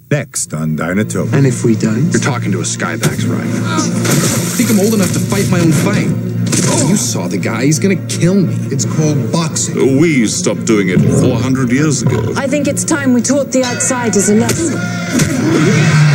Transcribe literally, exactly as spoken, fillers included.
Next on Dynatopia. And if we don't? You're talking to a Skyback's right. I think I'm old enough to fight my own fight. Oh. You saw the guy. He's gonna kill me. It's called boxing. We stopped doing it four hundred years ago. I think it's time we taught the outsiders a lesson.